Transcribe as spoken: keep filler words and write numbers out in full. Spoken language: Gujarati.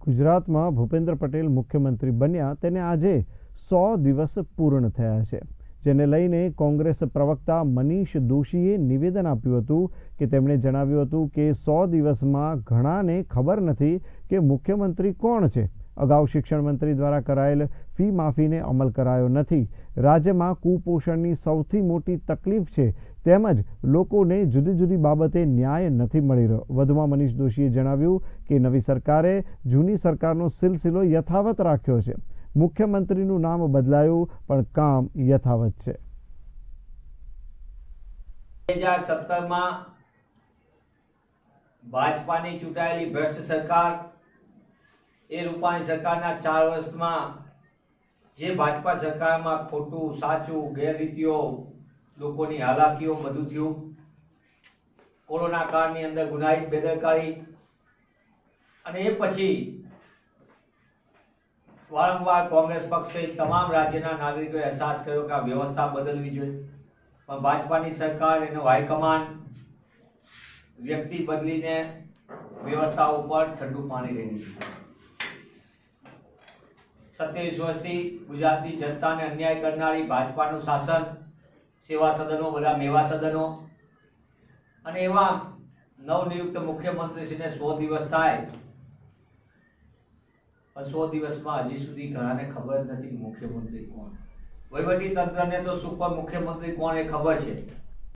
ગુજરાતમાં ભૂપેન્દ્ર પટેલ મુખ્યમંત્રી બન્યા તેને આજે સો દિવસ પૂર્ણ થયા છે, જેને લઈને કોંગ્રેસ પ્રવક્તા મનીષ દોશીએ નિવેદન આપ્યું હતું કે તેમણે જણાવ્યું હતું કે સો દિવસમાં ઘણાને ખબર નથી કે મુખ્યમંત્રી કોણ છે. અગાઉ શિક્ષણ મંત્રી દ્વારા કરાયેલ ફી માફીને અમલ કરાયો નથી. રાજ્યમાં કુપોષણની સૌથી મોટી તકલીફ છે, તેમજ લોકોને જુદી જુદી બાબતે ન્યાય નથી મળી રહ્યો. વધુમાં મનીષ દોશીએ જણાવ્યું કે નવી સરકારે જૂની સરકારનો સિલસિલો યથાવત રાખ્યો છે. મુખ્યમંત્રીનું નામ બદલાયું પણ કામ યથાવત છે. બે હજાર સત્તર માં ભાજપાની ચૂંટાયેલી ભ્રષ્ટ સરકાર એ રૂપાણી સરકારના ચાર વર્ષમાં જે ભાજપા સરકારમાં ખોટું સાચું ગેરરીતિઓ લોકોની હાલાકીઓ બધું થયું. કોરોના કાળની અંદર ગુનાહિત બેદરકારી અને એ પછી વારંવાર કોંગ્રેસ પક્ષે તમામ રાજ્યના નાગરિકોએ અહેસાસ કર્યો કે આ વ્યવસ્થા બદલવી જોઈએ, પણ ભાજપાની સરકાર એનો હાઈકમાન્ડ વ્યક્તિ બદલીને વ્યવસ્થા ઉપર ઠંડુ પાણી રેડી દીધું. સત્યાવીસ વર્ષથી ગુજરાતની જનતાને અન્યાય કરનારી ભાજપાનું શાસન, સેવા સદનો, બધા મેવા સદનો અને એવા નવનિયુક્ત મુખ્યમંત્રીશ્રીને સો દિવસ થાય પણ સો દિવસમાં હજી સુધી ઘણાને ખબર જ નથી કે મુખ્યમંત્રી કોણ. વહીવટી તંત્રને તો સુપર મુખ્યમંત્રી કોણ એ ખબર છે,